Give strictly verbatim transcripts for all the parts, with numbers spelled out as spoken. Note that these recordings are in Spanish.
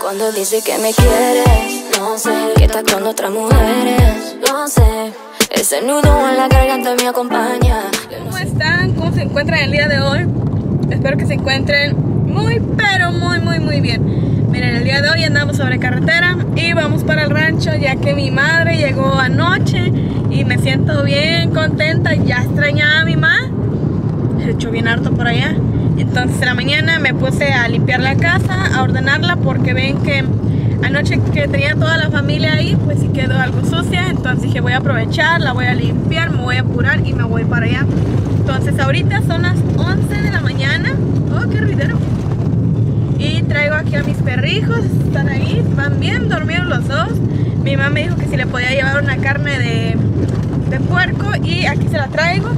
cuando dices que me quieres. No sé, que estás con otras mujeres. Lo sé, ese nudo en la garganta me acompaña. ¿Cómo están? ¿Cómo se encuentran el día de hoy? Espero que se encuentren muy, pero muy, muy, muy bien. Miren, el día de hoy andamos sobre carretera y vamos para el rancho, ya que mi madre llegó anoche y me siento bien contenta. Ya extrañaba a mi mamá. Se echó bien harto por allá. Entonces en la mañana me puse a limpiar la casa, a ordenarla, porque ven que anoche que tenía toda la familia ahí, pues sí quedó algo sucia. Entonces dije, voy a aprovechar, la voy a limpiar, me voy a apurar y me voy para allá. Entonces ahorita son las once de la mañana. Oh, qué ruidero. Y traigo aquí a mis perrijos, están ahí, van bien dormidos los dos. Mi mamá me dijo que si le podía llevar una carne de, de puerco y aquí se la traigo.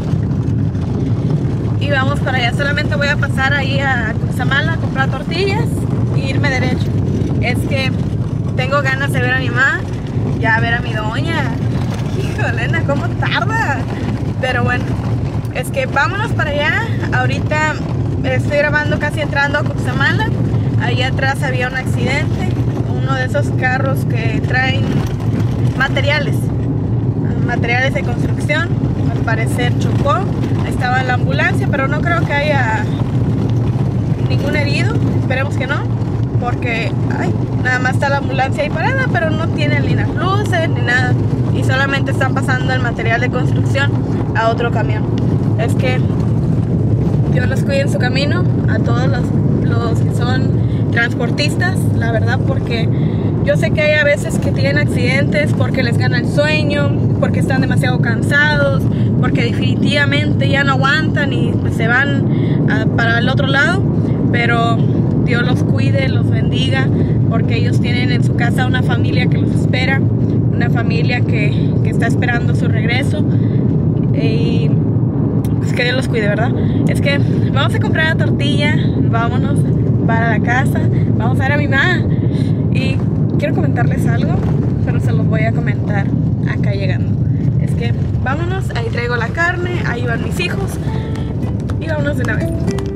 Y vamos para allá, solamente voy a pasar ahí a Cutzamala a comprar tortillas e irme derecho. Es que tengo ganas de ver a mi mamá, ya ver a mi doña. Híjole, Elena, cómo tarda. Pero bueno, es que vámonos para allá. Ahorita estoy grabando casi entrando a Cutzamala. Ahí atrás había un accidente, uno de esos carros que traen materiales, materiales de construcción. Al parecer chocó. Ahí estaba la ambulancia, pero no creo que haya ningún herido. Esperemos que no, porque ay, nada más está la ambulancia ahí parada, pero no tienen ni las luces ni nada, y solamente están pasando el material de construcción a otro camión. Es que Dios los cuide en su camino a todos los, los que son transportistas, la verdad, porque yo sé que hay a veces que tienen accidentes porque les gana el sueño, porque están demasiado cansados, porque definitivamente ya no aguantan y pues se van a, para el otro lado. Pero Dios los cuide, los bendiga, porque ellos tienen en su casa una familia que los espera, una familia que, que está esperando su regreso. Y pues que Dios los cuide, ¿verdad? Es que vamos a comprar la tortilla, vámonos para la casa, vamos a ver a mi mamá. Y quiero comentarles algo, pero se los voy a comentar acá llegando. Es que vámonos, ahí traigo la carne, ahí van mis hijos y vámonos de una vez.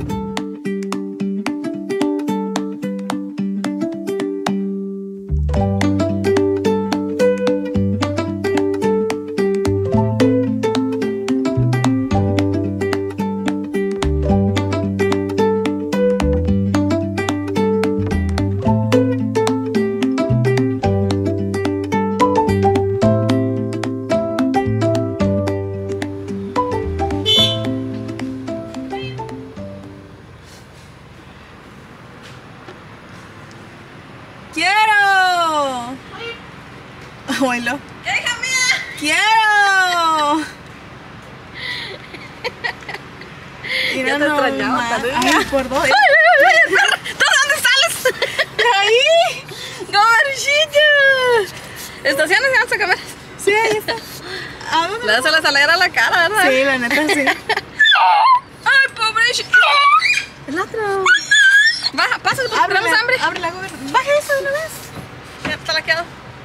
¡Quiero! Abuelo. ¡Hija mía! ¡Quiero! Ya te extrañaba, Ay, por dos. ¡Ay, ay, ay, perra! ¿Tú dónde sales? ¡De ahí! ¡Gomarchillos! ¿Estaciones de lanza cámaras? Sí, ahí está. ¿A dónde? Se les alegra la cara, ¿verdad? Sí, la neta, sí. ¡Ay, pobrecito! El otro. Baja, pasa, porque tenemos hambre. Abre la gobierna. Baja eso de una vez. Ya está laqueado.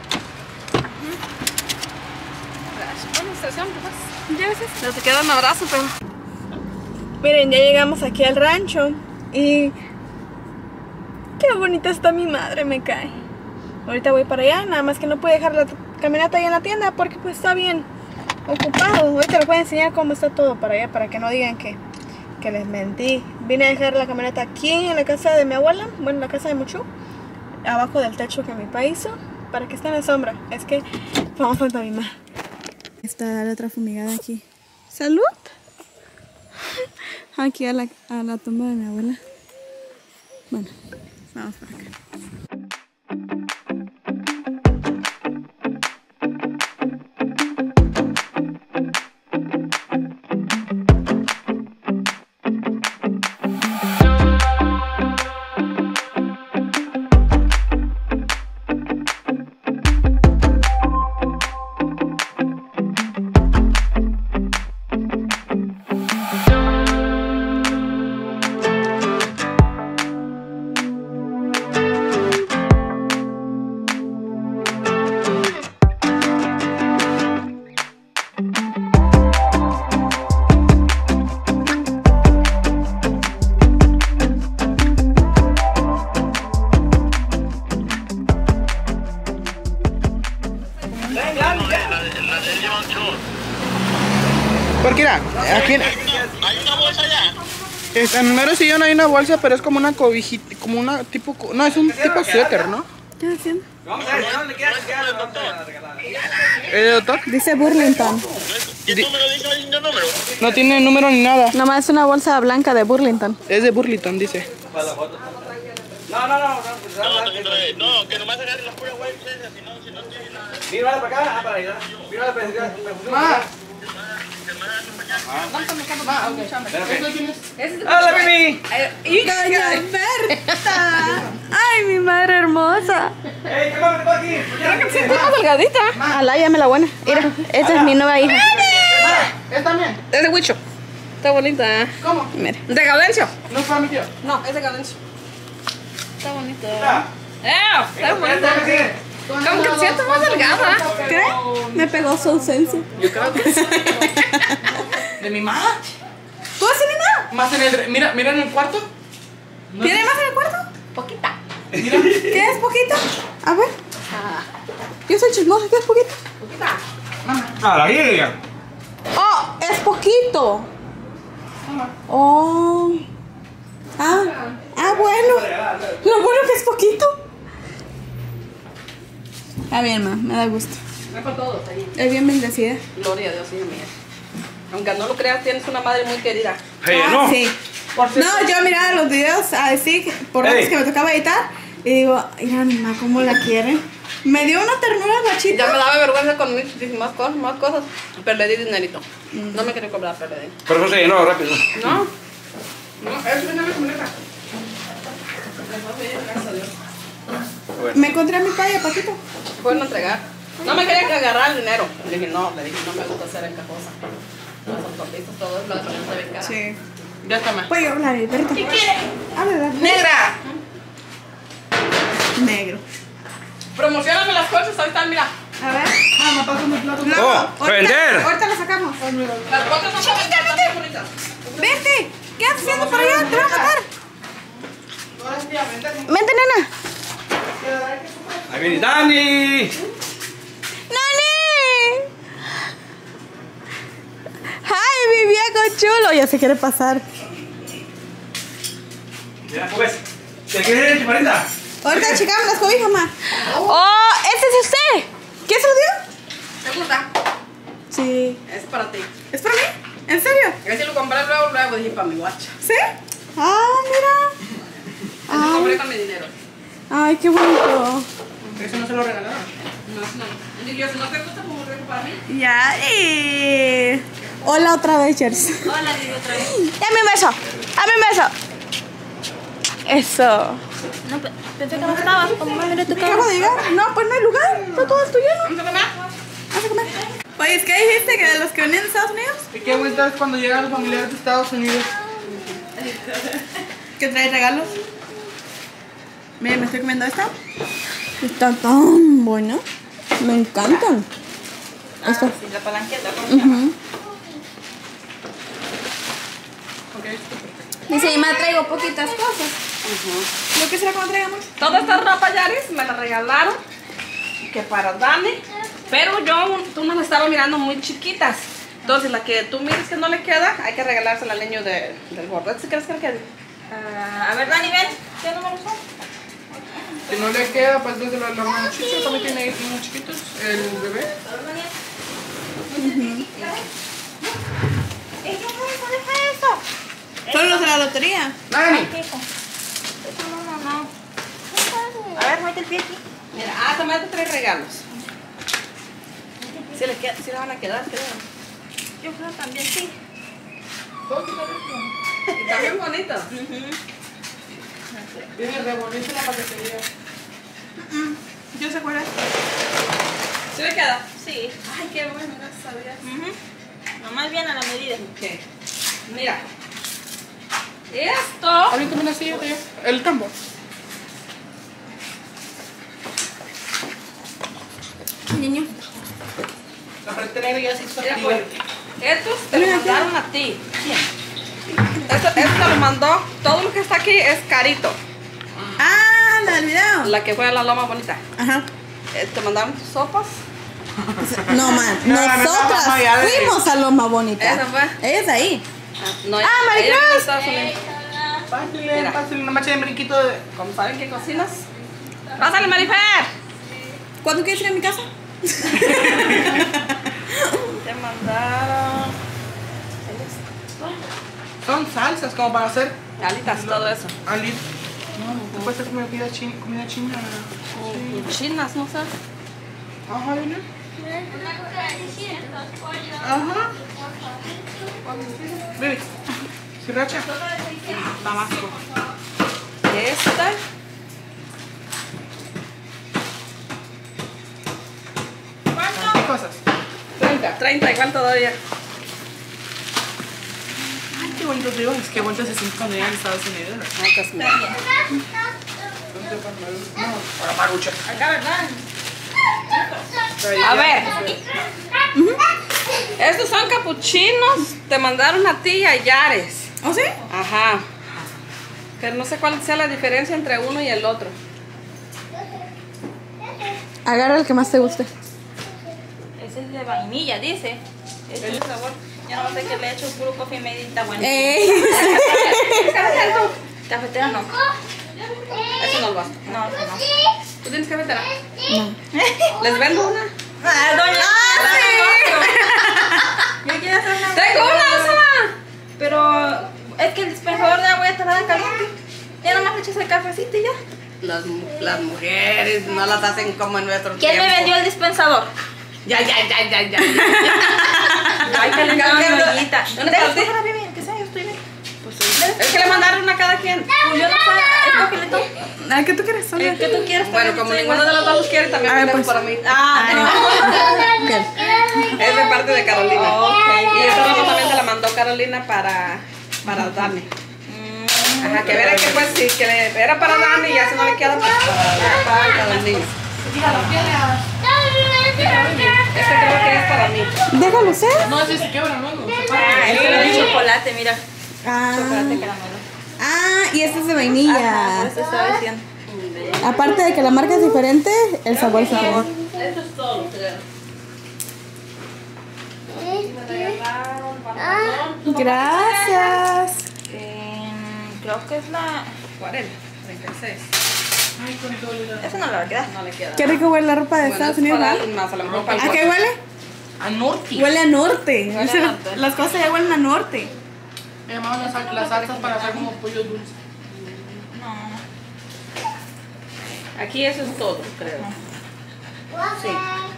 Bueno, estación, ¿qué pasa? ¿Ya ves eso? Ya te queda un abrazo, pero... Miren, ya llegamos aquí al rancho y qué bonita está mi madre, me cae. Ahorita voy para allá, nada más que no puedo dejar la camioneta ahí en la tienda porque pues está bien ocupado. Ahorita les voy a enseñar cómo está todo para allá, para que no digan que, que les mentí. Vine a dejar la camioneta aquí en la casa de mi abuela, bueno, en la casa de Muchu, abajo del techo que mi papá hizo, para que esté en la sombra. Es que vamos a mi mamá. Está la otra fumigada aquí. ¡Salud! Aquí a la, a la tumba de mi abuela. Bueno, vamos para acá. Porque mira, aquí en, ¿Hay una bolsa allá? es- en el mero sillón hay una bolsa, pero es como una cobijita, como una tipo, co- no, es un tipo suéter, ¿no? ¿Qué diciendo? ¿El doctor? Dice Burlington. ¿Qué número dice ahí? ¿No número? No tiene número ni nada. Nomás es una bolsa blanca de Burlington. Es de Burlington, dice. No, no, que nomás agarren las puras web licencias, si no, si no tiene nada. Mira para acá, ah, para allá. Mira para allá. Ma. ¡Hola, Mimi! ¡Doña Berta! ¡Ay, mi madre hermosa! ¡Ey, qué más aquí! Está delgadita. Alá, la buena. Mira, esta es mi nueva hija. ¿Es también? Es de Huicho. Está bonita. ¿Cómo? Mira. De Gaudencio. No fue a mi tío. No, es de Gaudencio. Está bonito. Mira. ¡Eh! Está bonita. Como que te siento más delgada. ¿Qué? Me pegó su ausencia. Yo creo que sí. ¿De mi mamá? ¿Tú haces nada? Más en el... Mira, mira en el cuarto. ¿Tiene más en el cuarto? Poquita. ¿Qué es poquito? A ver. Yo soy chismosa, ¿qué es poquito? ¡Ah, la Biblia! ¡Oh! ¡Es poquito! ¡Oh! Ah, ah, bueno. Lo bueno que es poquito. Está bien, ma, me da gusto. No con todos ahí. Es bien bendecida. Gloria a Dios, hija mía. Aunque no lo creas, tienes una madre muy querida. Hey, Ah, no. sí. No, yo miraba los videos así, por Ey. veces que me tocaba editar, y digo, mira, mamá, cómo la quieren. Me dio una ternura Ya guachita. me daba vergüenza con muchísimas cosas, más cosas. Pero le di dinerito. No me quería cobrar, pero le di. Pero eso se llenó rápido. ¿No? No, eso no me comunica. Gracias a Dios. Me encontré a mi paya, Paquito. Fueron a entregar. No me quería que agarrar el dinero. Le dije, no, le dije, no me gusta hacer esta cosa. Los autopistas, todo es lo de ponerse bien cara. Sí. Ya está más. Puede hablar, Berta. ¿Qué quiere? Habla, ¡Negra! negro. Promocioname las cosas, ahí están, mira. A ver. Mamá, pásame el plato. Luego, Oh, ahorita, vender. ahorita lo sacamos. Las cosas son bonitas, están muy bonitas. Vente. ¿Qué haces haciendo por allá? Te voy a matar. Vente, nena. Ahí viene Dani. ¡Nani! ¡Ay, mi viejo chulo! Ya se quiere pasar. Mira, pues. ¿Te quieres ir, Marita? Ahorita checamos las cobijas, ma. ¡Oh! ¡Ese es usted! ¿Quién se lo dio? ¿Te gusta? Sí. Es para ti. ¿Es para mí? ¿En serio? Ese lo compré luego, luego dije para mi guacha. ¿Sí? Ah, mira. Ese lo compré con mi dinero. Ay, qué bonito. Eso no se lo regalaron. No, no. Y yo, si no te gusta, como rico para mí. Ya. Y... Hola otra vez, Chers. Hola, digo otra vez. Dame un beso. Dame un beso. Eso. No, pe- pensé que no estabas. ¿Cómo me miré tu cara? Acabo de llegar. No, pues no hay lugar. Está todo esto lleno. ¿Vamos a comer? Vamos a comer. Oye, ¿qué dijiste? ¿Que de los que venían de Estados Unidos? ¿Y qué bonito es cuando llegan los familiares de Estados Unidos? ¿Que trae regalos? Miren, me estoy comiendo esta. Está tan buena. Me encantan. Esto. Sí, la palanqueta. Ujú. Okay. Dice, y me traigo poquitas cosas. ¿Lo que será cuando traiga mucho? Toda esta ropa, Yaris, me la regalaron. Que para Dani. Pero yo, tú nos la estabas mirando muy chiquitas. Entonces, la que tú miras que no le queda, hay que regalársela al niño de, del gordo. ¿Sí crees que le quede? Ah, a ver, Dani, ven. ¿Qué número son? Si no le queda, pues desde los hermanos chiquitos, también tiene hijos chiquitos, el bebé. Deja eso. Son los de la lotería. Dani, ¿Qué hijo? Eso no, no, no. A ver, mete el pie aquí. Mira, ah, también te trae regalos. Sí le, queda, sí le van a quedar, creo. Yo creo también sí. Y también bonito. tiene re bonito la paquetería. Yo sé cuál es. ¿Sí le queda? Sí. Ay, qué bueno, gracias a Dios. Ujú. Nomás bien a la medida. Ok. Mira. Esto. Ahorita me la sigue, tío. El tambor. Niño. La frente negra ya se hizo Mira, activa. pues, estos te lo mandaron a ti. Esto, esto te lo mandó. Todo lo que está aquí es carito. Ah, la del video. La que fue a la loma bonita. Ajá. Eh, te mandaron tus sopas. No, man. No, no, no, Nosotras no, ya ves. fuimos a Loma Bonita. Esa fue. Ella es ahí. No, Ah, ella Maricruz. vive en Estados Unidos. Pásale, Mira. pásale, una macha de brinquito de... ¿Cómo saben qué cocinas? ¡Pásale, Marifer! ¿Cuándo quieres ir a mi casa? Te mandaron Son salsas como para hacer alitas, todo eso. ali. No, después te comida china, comida china. Sí. Chinas, no sé. Ajá, ¿viene? Ajá. Baby, sriracha. Tabasco. Esta. ¿Qué cosas? treinta. treinta, igual todavía. Ay, qué bonito digo, es que bonito se siente cuando llegan a Estados Unidos. No, pues mira. Para marucha. Acá, ¿verdad? A ver. Estos son capuchinos. Te mandaron a ti y a Yares. ¿Oh, sí? Ajá. Pero no sé cuál sea la diferencia entre uno y el otro. Agarra el que más te guste. Ese es de vainilla, dice. Ese es el sabor. Yo no sé qué le he hecho puro coffee made in Taiwan. Ey. Cafetera no. Eso no lo vas. No, eso no. ¿Tú tienes cafetera? No. ¿Les vendo una? Ah, doña. Yo quiero hacer una. ¡Tengo una sola! Pero es que el dispensador de agua ya está caliente. Ya nomás le echas el cafecito y ya. Las, las mujeres no las hacen como en nuestro ¿Quién tiempo. me vendió el dispensador? Ya, ya, ya, ya, ya. Ay, calentaba mi ollita. ¿Dónde Deja- está? déjala bien, que sea, yo estoy bien. Es que le mandaron una a cada quien. Pues yo no sé, escógele tú. Ay, ¿qué tú quieres? El que tú quieras. Bueno, como ninguno de los dos los quiere, también A ver, tenemos pues. para mí. Ah, no. ¿Qué? Es de parte de Carolina. Ok. Y esta ropa también te la mandó Carolina para, para Dani. Ajá, que verá que pues sí, que le- era para Dani y ya si no le queda pues para, para Carolina. Este creo que es para mí. Déjalo ser. No, si se quebra luego. Ah, este es de chocolate, mira. Ah. Chocolate caramelo. Ah, y este es de Ajá, vainilla. por eso estaba diciendo. Aparte de que la marca es diferente, el sabor es diferente. Eso es todo, creo. Gracias. Eh, creo que es la. cuarenta, treinta y seis. Esa no le va a quedar. No le queda. Qué rico huele la ropa de Bueno, Estados es Unidos, para ¿verdad? alguien más, a lo mejor para el ¿A qué cuerpo. huele? A norte. Huele a norte. Huele a O sea, norte. Las cosas ya huelen a norte. Me llamaban las, sal- las salsas para hacer como pollo dulce. No. Aquí eso es todo, creo. Sí.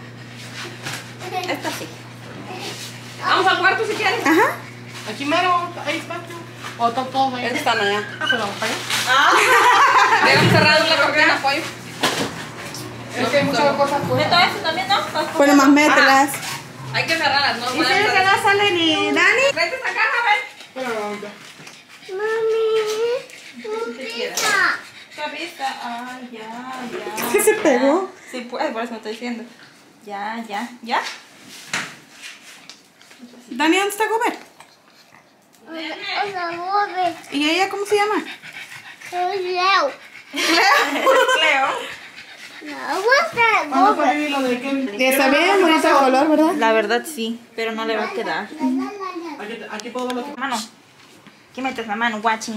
Esta sí. Vamos al cuarto si quieres. Ajá. Aquí mero, ahí está. O están todos ahí. Estos están allá. Ah, pues vamos para allá. Dejan cerrado la cortina, pollo. Es que hay muchas cosas ¿Meto pues. eso también, no? Pues nomás mételas. Hay que cerrarlas, no ¿Y si que no sale ni Dani? Vete esta caja, ven. Pero no, ya. Cabeza. Ah, ya, ya. ¿Qué se pegó? Sí, pues, por eso me estoy diciendo. Ya, ya, ya. Dani, ¿dónde está Gober? ¿Y ella cómo se llama? Cleo. ¿Cuándo fue Vivi lo de Kevin? Y está bien bonito el color, ¿verdad? La verdad sí, pero no le va a quedar. Aquí, aquí puedo ver lo que... Mano, ¿qué metes la mano, guachi?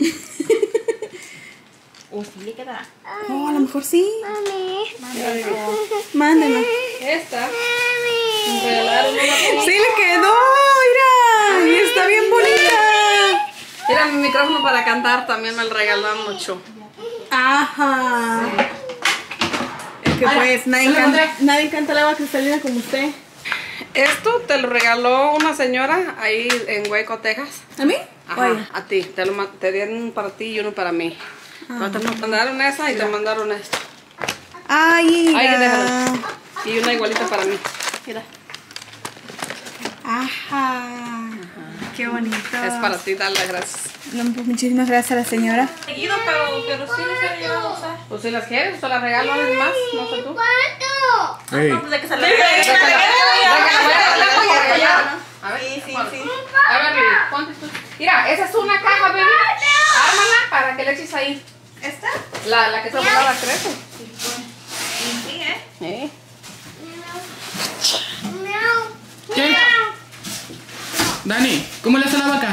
O sí le quedará. Oh, a lo mejor sí. Mándela. Esta. Me regalaron una. Sí le quedó, mira. Y está bien bonita. Mira, mi micrófono para cantar también me lo regalaron mucho. Ajá. Es que pues nadie canta, nadie canta el agua cristalina como usted. Esto te lo regaló una señora ahí en Hueco, Texas. ¿A mí? Ajá, Oye. a ti. Te, lo, ma- te dieron uno para ti y uno para mí. Pero te mandaron esa y te mandaron esta. Ay, Ahí mira. déjalo. Y una igualita para mí. Mira. Ajá. Qué bonito. Es para ti, dale las gracias. No, pues muchísimas gracias a la señora. Seguido, pero, pero sí les he llevado a usar. Pues si las quieres, te las regalo a alguien más. No sé tú. Ey. No, pues de que se la De que la- de que la voy a regalar por allá. A ver, Sí, sí, sí. A ver, Baby, ponte tú. Mira, esa es una caja, baby. Ármala para que le eches ahí. ¿Esta? La, la que te va a dar crece. Sí, ¿eh? ¿Eh? Dani, ¿cómo le hace la vaca?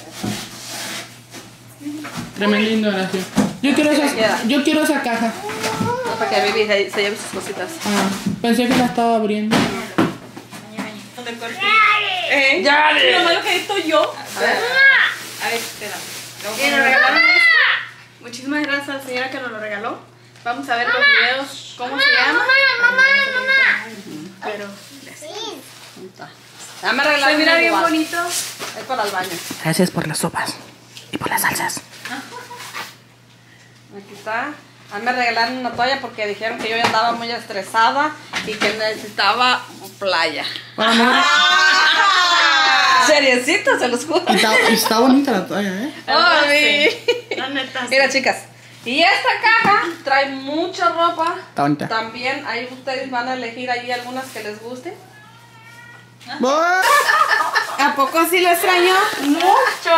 Tremendo, Horacio. Yo quiero esa, yo quiero esa caja. No, para que Vivi se, se lleve sus cositas. Ah, pensé que la estaba abriendo. No te cortes. ¿Eh? Ya, lo malo que estoy yo. A ver. A ver, espera. Y nos regalaron esto. Muchísimas gracias a la señora que nos lo regaló. Vamos a ver los videos. ¿Cómo se llama? Pero Ya me arreglaron. se mira bien igual. bonito. Es para el baño. Gracias por las sopas y por las salsas. Aquí está. A mí me regalaron una toalla porque dijeron que yo ya andaba muy estresada y que necesitaba playa. Seriecito, se los juro. Está, está bonita la toalla, ¿eh? Ay. La neta. Mira, chicas. Y esta caja trae mucha ropa. Está bonita. También ahí ustedes van a elegir ahí algunas que les guste. ¿A poco sí lo extraño? Mucho,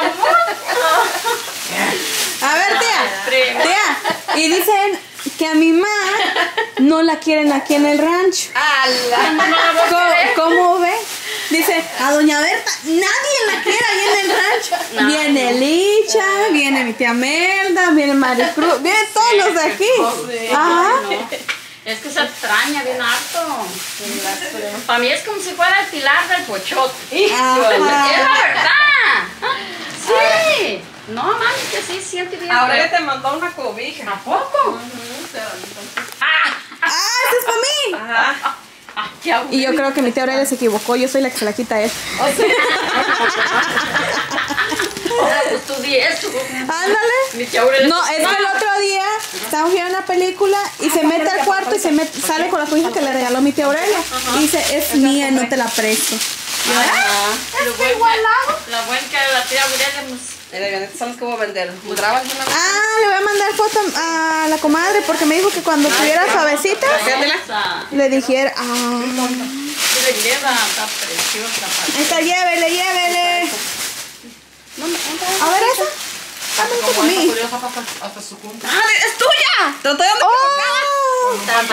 A ver, tía. Tía. Y dicen que a mi mamá no la quieren aquí en el rancho. ¿Cómo, cómo ve? Dice, a doña Berta, nadie la quiere ahí en el rancho. Viene Licha, viene mi tía Melda, viene Maricruz, vienen todos los de aquí. Ajá. Es que se extraña bien harto. Para mí es como si fuera el pilar del pochote. Ajá. Es la verdad. Sí. No, mami, que sí, siente bien. Ahora feo. ella te mandó una cobija. ¿A poco? Ah, ese es para mí. Ajá. Ah, qué aburrido. Y yo creo que mi tía Aurelia se equivocó, yo soy la que se la quita a él. Pues tú di eso. Ándale. Mi tía Aurelia. No, es que el otro día estábamos viendo una película y se mete al cuarto y se mete, sale con la cobija que le regaló mi tía Aurelia. Y dice, es mía, no te la presto. Es que igualado. La buena que la tía Aurelia, pues. Mira, bien, estas son las que voy a vender. ¿Grabas una vez? Ah, le voy a mandar foto a la comadre porque me dijo que cuando tuviera suavecita Esa. le dijera, ah, Sí le queda, está preciosa. ahí está, llévele, llévele. A ver esa. Dame esa para mí. Hasta su punto. ¡Ah, es tuya! ¡Te estoy dando Oh,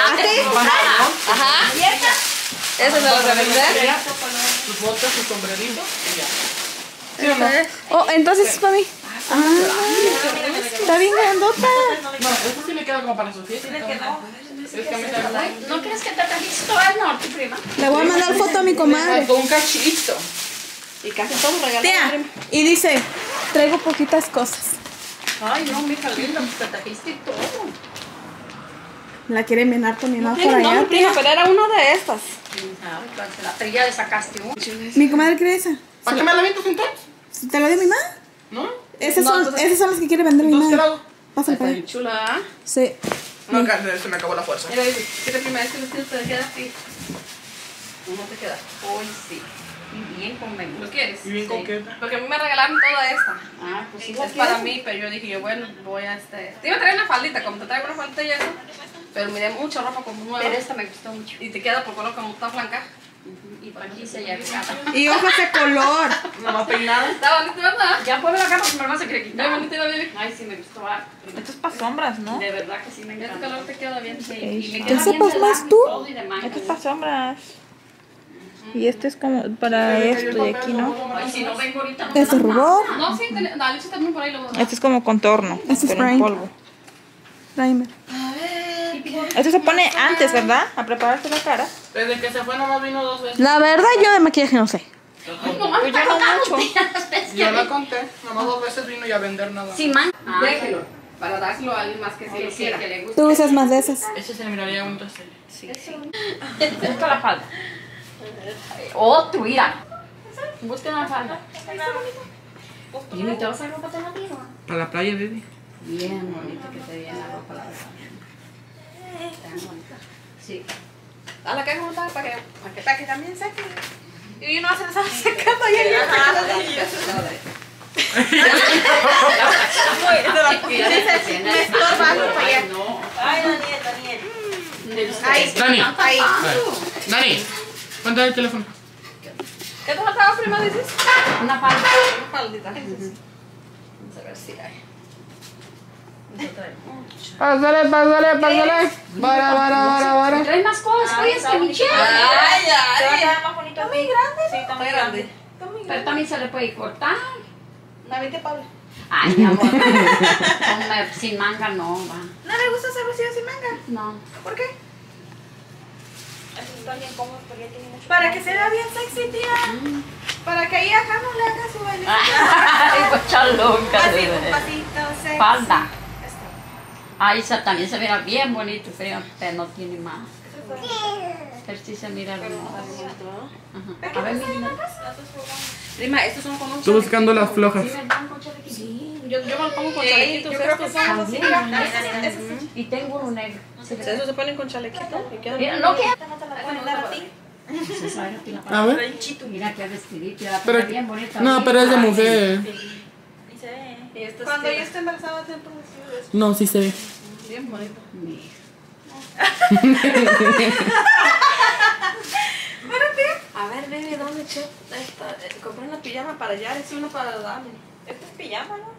Ajá. Esa se la voy a vender. Sus botas, su sombrerito y ya. oh, entonces es para mí. Ah, está bien grandota. No, eso sí le queda como para su fiesta. Es que a mí también. ¿No quieres que te trajiste todo el norte, prima? Le voy a mandar foto a mi comadre. Faltó un cachito. Y casi todos regalaron. Tía, y dice, traigo poquitas cosas. Ay, no, mija linda, pues te trajiste todo. La quiere menar con mi mamá por No, allá, mi prima, tía. pero era una de estas. Ay, pues la trilla le sacaste uno. Mi comadre quiere esa. ¿Para qué me la avientas entonces? ¿Te la dio mi mamá? ¿No? Esas No, son, entonces- esas son las que quiere vender mi Entonces, ¿qué mamá. hago? Pásale para Muy allá. chula, ¿ah? Sí. No, que se me acabó la fuerza. Mira, dice, mira, prima, este vestido te queda así. No te queda. Hoy sí. Y bien con me ¿Lo gusta. quieres? Y bien Sí. coqueta. Porque a mí me regalaron toda esta. Ah, pues sí. Es para mí, pero yo dije, yo bueno, voy a este... Te iba a traer una faldita, como te traigo una faldita y eso. Pero miré mucha ropa como nueva. Pero esta me gustó mucho. Y te queda por color como está blanca. Y por aquí se ya cada. Y ojos de color. Nada más peinada. Está bonito, ¿verdad? Ya ponme la cama porque me lo vas a querer Bien quitar. bonita la baby. Ay, sí, me gustó. ah, Esto es para sombras, ¿no? De verdad que sí me Este encanta. color te queda bien. Sí, y me ¿Ya queda sepas bien de más largo y tú? todo y de manga. Esto es para sombras. Y este es como para esto de aquí, ¿no? Ay, si no vengo ahorita no Este es me dan rubor. nada. No, sí, ten- la leche también por ahí lo voy a Este es como contorno, Este es pero en prime. polvo. Primer. Esto se pone antes, ¿verdad? A prepararse la cara. Desde que se fue nomás vino dos veces. La verdad, yo de maquillaje no sé. Ay, nomás me Pues yo está no contando mucho. las veces que Yo la vi. conté. Nomás dos veces vino y a vender nada. Sí, man. Ah, Déjelo, para dárselo a alguien más que sí sí, lo sí, quiera. que le gusta. Tú usas más de esas. Ese se le miraría un trasero. Busca la falda. Otro, mira. Busca la falda. Jimmy, ¿te vas a ropa alternativa? Para la playa, baby. Bien bonita que te viene la ropa, la verdad. Tan bonita. Sí. A la caja montada para que, para que, para que también seque. Y uno hace esa secando ahí. Me estorba algo para allá. No. Ay, Daniel, Daniel. Dani, Ahí. Dani, cuéntame el teléfono. ¿Qué te faltaba, prima, dices? Una falda. Una faldita. Vamos a ver si hay. Pásale, pásale, pásale. Para, para, para, para. Trae más cosas, pues, que Michelle. Ay, ¿Te va a ay. quedar más bonito? ¿Está muy grande? Sí, está muy Está grande. grande. Está muy Pero también se le puede cortar. Navite Pablo. Ay, mi amor. Come sin manga no va. ¿No le gusta hacer vestido sin manga? No. ¿Por qué? Eso está bien cómodo porque ya tiene mucho. Para que se vea bien sexy, tía. Mm. Para que ahí acá no le haga su baile. Ay, mucha loca. Así, un pasito sexy. Falda. Esto. Ahí esa también se mira bien bonito, pero no tiene más. Pero sí se mira hermoso. Ajá. A ver, mi niña. Prima, estos son con un Estoy buscando las flojas. Sí, Yo, yo me lo pongo con Sí, chalequitos. yo creo que estos. son así. también. Y tengo uno negro. Esos se ponen con chalequito. y quedan- Mira, no queda. A ver. Mira qué vestidito, la Pero- pero bien bonita. No, pero es de mujer. Y se ve. Y estos Cuando tienen- yo esté embarazada, te pongo vestido de eso. No, sí se ve. bien bonito. Mira. A ver, baby, ¿dónde eché esta? Eh, compré una pijama para allá, es una para Dani. Esto es pijama, ¿no?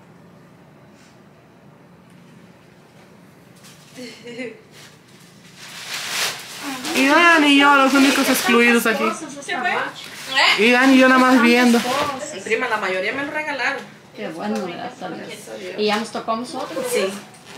Y Dan y yo, los únicos excluidos aquí. ¿Se fue? Y Dan y yo nada más viendo. Prima, la mayoría me lo regalaron. Qué bueno, gracias a Dios. Y ya nos tocó a nosotros. Sí.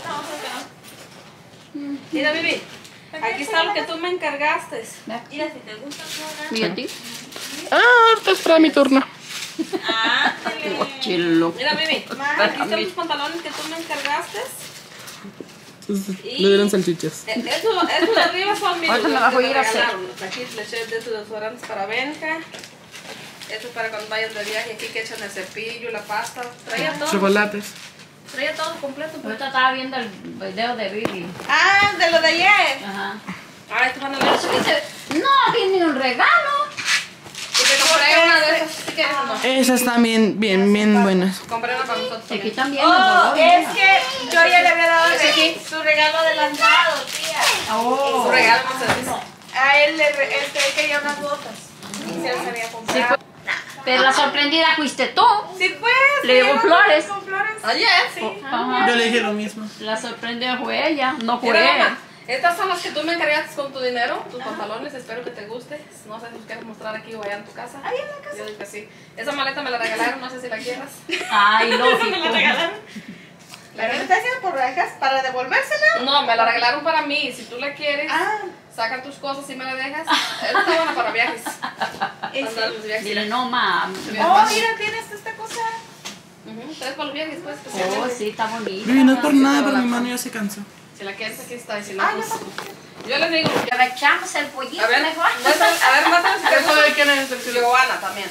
Mira, baby, aquí está lo que tú me encargaste. Mira, si te gusta todo. Mira a ti. Ah, ahorita espera mi turno. Ah, Chilo. Mira, baby, aquí están los pantalones que tú me encargaste. Entonces, le dieron salchichas. Eh, Estos estos de arriba son míos. Ahorita me los las que voy a ir a hacer. regalaron. Aquí le eché de estos desodorantes para Benja. Esto es para cuando vayas de viaje. Aquí que echan el cepillo, la pasta. Traía todo. Chocolates. Traía todo completo. Pues. Ahorita estaba viendo el video de Vivi. Ah, de lo de ayer. Ajá. Ah, estos van a leer. No, tiene un regalo. Y te compré una de esas. ¿Sí quieres o no? Esas también bien, bien buenas. Compré una para nosotros. Aquí también. también los Oh, dolores. es que yo ya le había dado de- su regalo adelantado, tía. Oh. Su regalo no se dice. A él le re- este, él quería unas botas. Y se las había Sí, comprado. pues. Pero la sorprendida fuiste tú. Sí, pues. Le llevó sí, flores. Con flores. Oye, sí. Ajá. Yo le dije lo mismo. La sorprendida fue ella, no fue Mira, él. mamá, estas son las que tú me encargaste con tu dinero, tus pantalones, espero que te guste. No sé si los quieres mostrar aquí o allá en tu casa. Ahí en la casa. Yo digo que sí. Esa maleta me la regalaron, no sé si la quieras. Ay, lógico. Me la regalaron. ¿Pero me está haciendo por orejas para devolvérsela? No, me la regalaron para mí. Si tú la quieres, Ah. saca tus cosas y me la dejas. Esta está buena para viajes. Para los viajes. Dile, no, ma. Oh, mira, tienes esta cosa. Ujú, tres para los viajes, pues. Oh, especialmente. sí, está bonita. Vivi, no es por nada, pero mi mano ya se cansó. Si la quieres, aquí está. Y si no, pues. Yo les digo. Le rechamos el pollito A ver, mejor. muéstrame, a ver, muéstrame si te ¿Eso gusta. de quién es? Y luego Ana también.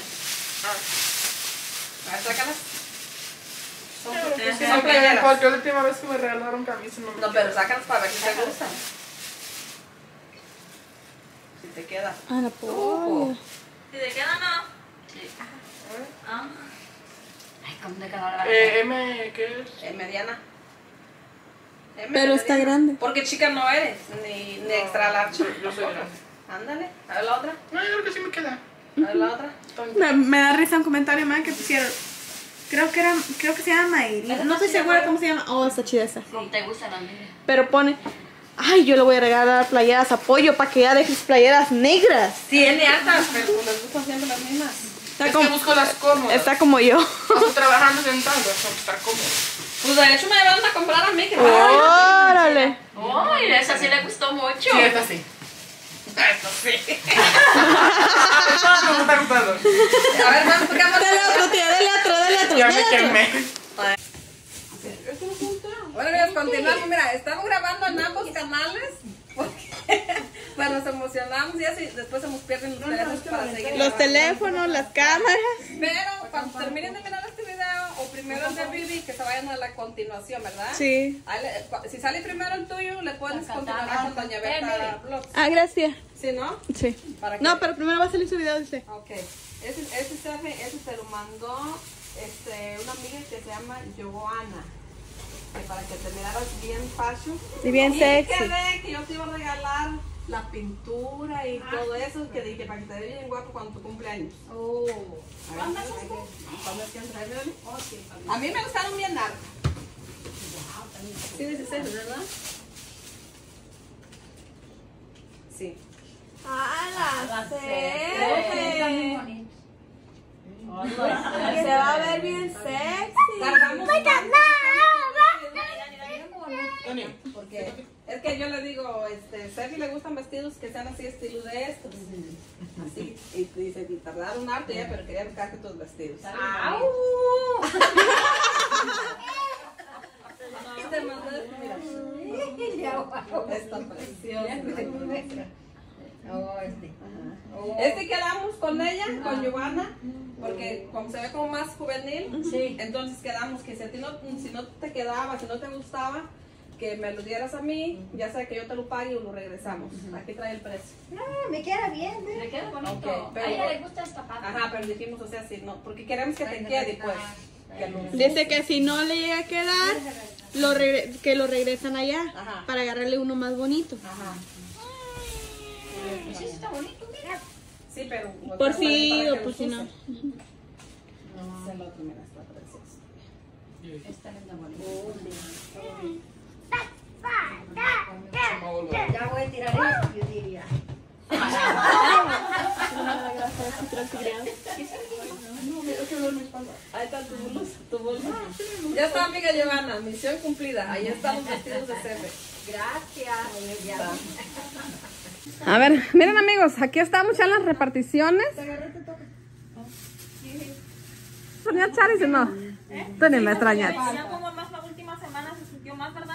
A ver, sácalas. Son, es que son playeras. Porque la última vez que me regalaron camisas no me No, pero sácalas para ver si te gustan. Si te queda. Ah, la Uh, Si te queda, no. Sí. Ah. Ay, ¿cómo te quedó la Eh, M, ¿qué es? eh, mediana. M, Pero está mediana. grande. Porque chica no eres, ni, ni extra large. Yo soy grande. Ándale, a ver la otra. No, yo creo que sí me queda. A ver la otra. Me, me da risa un comentario más que pusieron. Creo que era, creo que se llama Mayri. No estoy segura cómo se llama. Oh, está chida esa. ¿Cómo te gusta la mía? Pero pone, ay, yo le voy a regalar playeras apoyo para que ya dejes playeras negras. Tiene altas, pero les gustan siempre las mismas. Está Es que como, busco las cómodas. está como yo. Estoy trabajando sentado, eso está cómodo. Pues de hecho me llevaron a comprar a mí. Que Órale. Ay, esa sí le gustó mucho. Sí, esta sí. Esto sí. Esta me está gustando. A ver, vamos, porque vamos. Dale otro, tía, dale otro, dale otro. Ya dale me otro. quemé. Bueno, mira, continuamos. Mira, estamos grabando en ambos canales porque pues, nos emocionamos y así después se nos pierden los teléfonos para seguir Los grabando. teléfonos, las cámaras. Pero cuando terminen de mirar este video, o primero el de Vivi, que se vayan a la continuación, ¿verdad? Sí. Ahí le- cu- Si sale primero el tuyo, le puedes continuar con Doña Berta Vlogs. Ah, gracias. ¿Sí, no? Sí. ¿Para qué? No, pero primero va a salir su video, dice. Ok. Ese, ese, ese, ese se lo mandó este, una amiga que se llama Joana. Que para que te miraras bien fashion. Y bien Y sexy. quedé que yo te iba a regalar la pintura y todo eso, que dije para que te vea bien guapo cuando tu cumpleaños. Oh. ¿Cuándo es ¿Cuándo es que entra? Mírale. A mí me gustaron bien largas. Sí, dieciséis, ¿verdad? Sí. ¡Ah, la Está muy sé! bonito. Se va a ver bien sexy. Tardamos porque es que yo le digo, este, Sefi le gustan vestidos que sean así estilo de estos. Así, y dice, y tardaron harto ya, pero quería buscarte tus vestidos. ¡Au! Y te mandó esto, mira. Está precioso. Oh, este. Oh. Este quedamos con ella, con Giovanna, porque como se ve como más juvenil, sí. Entonces quedamos que si, a ti no, si no te quedaba, si no te gustaba, que me lo dieras a mí, ya sea que yo te lo pague o lo regresamos. Aquí trae el precio. No, me queda bien, ¿eh? Me queda bonito. Okay, pero, a ella le gusta esta parte. Ajá, pero dijimos, o sea, si no, porque queremos que te quede, pues. Que lo Dice que si no le llega a quedar, lo regre que lo regresan allá. Ajá. Para agarrarle uno más bonito. Ajá. Sí, está bonito, mira. Sí, pero Por si para o que por los si no. uses. Es el otro, mira, está precioso. Esta es la bonita. Ya voy a tirar esto, yo diría. Ahí está tu bolsa, tu bolsa. Ya está, amiga Giovanna, misión cumplida. Ahí están los vestidos de Sefe. Gracias. A ver, miren amigos, aquí estamos ya en las reparticiones. ¿Extrañas Charis o no? Tú ni me extrañas. Ya como más la última semana se sintió más, ¿verdad?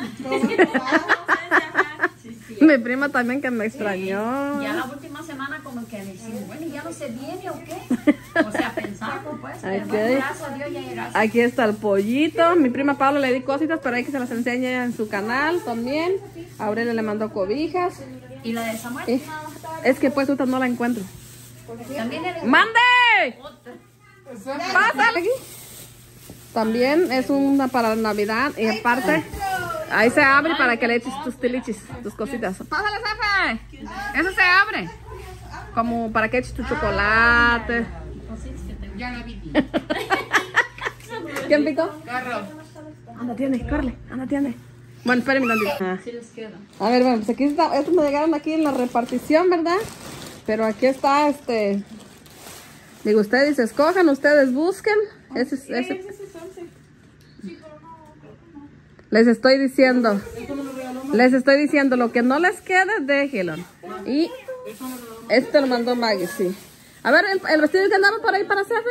Mi prima también que me extrañó. Ya la última semana como que decimos, bueno, ¿ya no se viene o qué? O sea, pensamos pues, pero bueno, gracias a Dios ya llegaste. Aquí está el pollito. Mi prima Paula le di cositas, pero hay que se las enseña en su canal también. Aurelia le mandó cobijas. ¿Y la de Samuel? Eh, es que pues otra no la encuentro. También eres... ¡Mande! Pásale aquí. También es una para Navidad y aparte ahí se abre para que le eches tus tilichis, tus cositas. Pásale, Sefe. Eso se abre. Como para que eches tu chocolate. Ya la vi. ¿Quién picó? Carlos. Anda, tiene, corre, anda, tiene. Bueno, espérenme tantito. Sí les queda. A ver, bueno, pues aquí está, estos me llegaron aquí en la repartición, ¿verdad? Pero aquí está, este... Digo, ustedes escojan, ustedes busquen. Ese, ese. Les estoy diciendo. Les estoy diciendo, lo que no les quede, déjenlo. Y este lo mandó Maggie, sí. A ver, el, el vestido que andaba por ahí para hacerle.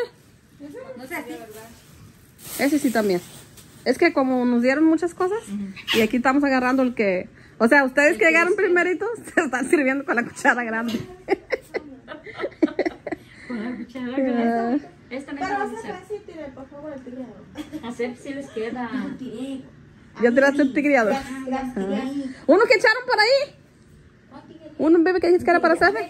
Ese sí también. Es que como nos dieron muchas cosas, y aquí estamos agarrando el que... O sea, ustedes que llegaron primeritos, se están sirviendo con la cuchara grande. Con la cuchara grande. Esta me queda hacer. Hacer si les queda. ¿Ya tiraste el tigriado? ¿Uno que echaron por ahí? ¿Un bebé que dijiste que era para hacer?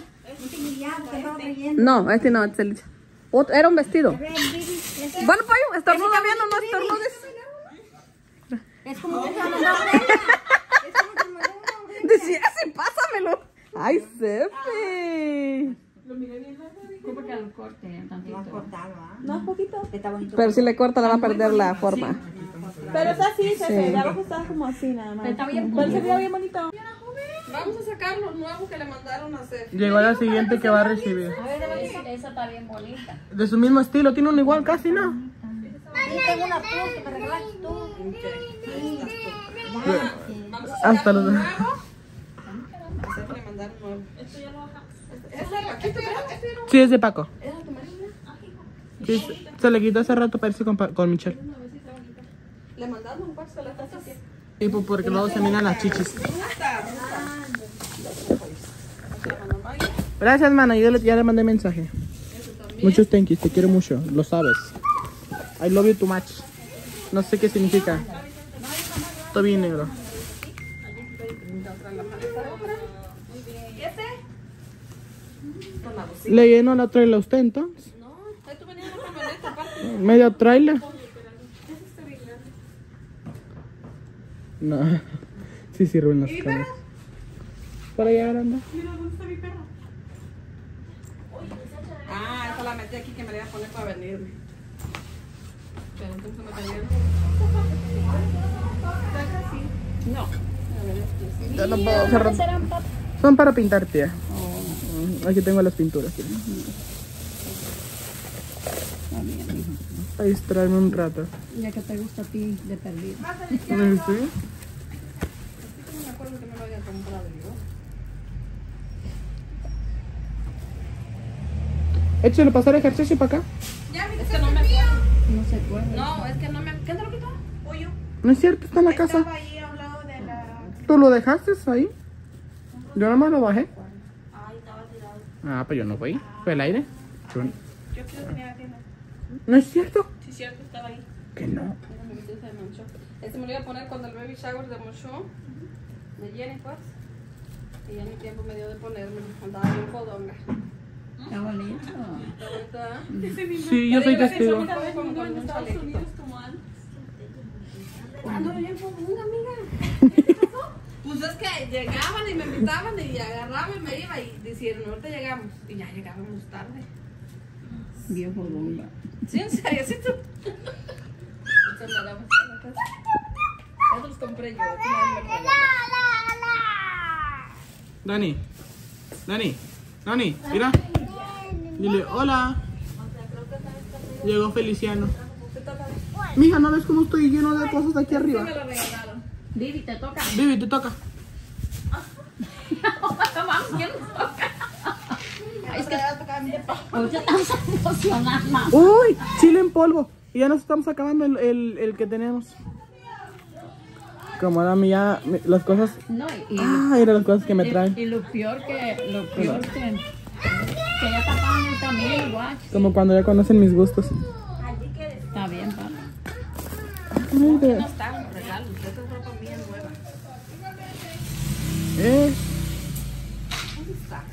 No, este no, este es el... Otro, era un vestido. Bueno, pollo, estornuda bien o no estornudes. Es como que se me Decía así, pásamelo. Ay, Sefi. ¿Cómo que lo corte tantito? No, un poquito. Está bonito. Pero si le corta, le va a perder la forma. Pero es así, se ve. De abajo está como así nada más. Está bien Pero se ve bien bonito. Vamos a sacar los nuevos que le mandaron a Sefi. Llegó la siguiente que va a recibir. A ver, esa, esa está bien bonita. De su mismo estilo, tiene uno igual casi, ¿no? Yo tengo una flor que me regalaste tú. Hasta los nuevos. A Sefi le mandaron nuevos. Esto ya lo bajamos. ¿Es de Paquito? Sí, es de Paco. Sí, se, se le quitó hace rato para irse con, Pa- con Michelle. Le mandaron un parche de la taza. Y pues porque luego se miran las chichis. Gracias, mana. Yo le- ya le mandé mensaje. Muchos thank yous, te quiero mucho, lo sabes. I love you too much. No sé qué significa. Todo bien negro. ¿Le llenó la trailer a usted entonces? No, esto venía en la camioneta aparte. ¿Medio trailer? No. Sí sirven las cámaras. Por allá anda. Mira, ¿dónde está mi perro? Ah, esa la metí aquí que me la iba a poner para venirme. Pero entonces me trajeron. No. Ya no puedo cerrar. Son para pintar, tía. Aquí tengo las pinturas. Tía. a distraerme un rato. Ya que te gusta a ti de perdido. ¿Sí? No me acuerdo que me lo había comprado yo. Échale pasar ejercicio para acá. Ya, es que no me acuerdo. No se acuerda. No, es que no me... ¿Quién te lo quitó? ¿O yo? No es cierto, está en la casa. Estaba ahí a un lado de la... ¿Tú lo dejaste ahí? Yo nomás lo bajé. Ay, estaba tirado. Ah, pues yo no fui. Fue el aire. Yo- Yo creo que tenía la tienda. No es cierto. Sí, cierto, estaba ahí. Que no. Mira, mi vestido se manchó. Este me lo iba a poner cuando el baby shower de Monchón. De Jenny, pues. Y ya ni tiempo me dio de ponérmelo. Andaba bien fodonga. Está bonito. ¿Verdad? Sí, yo soy testigo. Como con un chalequito. Ando bien fodonga, amiga. ¿Qué pasó? Pues es que llegaban y me invitaban y agarraba y me iba y decían, ahorita llegamos. Y ya llegábamos tarde. Viejo bomba. Sí, en serio, sí tú. Entonces andamos en la casa. Estos los compré yo. estos nadie me regaló. Dani. Dani. Dani, mira. Dile, hola. Llegó Feliciano. Mija, ¿no ves cómo estoy lleno de cosas aquí arriba? Me lo regalaron. Vivi, te toca. Vivi, te toca. Vamos, ¿quién nos toca? Es que ahorita estamos emocionando. Uy, chile en polvo. Y ya nos estamos acabando el, el, el que tenemos. Como ahora ya mi- las cosas. No, y, Ah, eran las cosas que me y, traen. y lo peor que, lo peor que, que ya está en el camino, guacho. Como cuando ya conocen mis gustos. Está bien, papá. Ay, de- No están los regalos. Esta es ropa bien nueva. Eh, ¿Dónde está?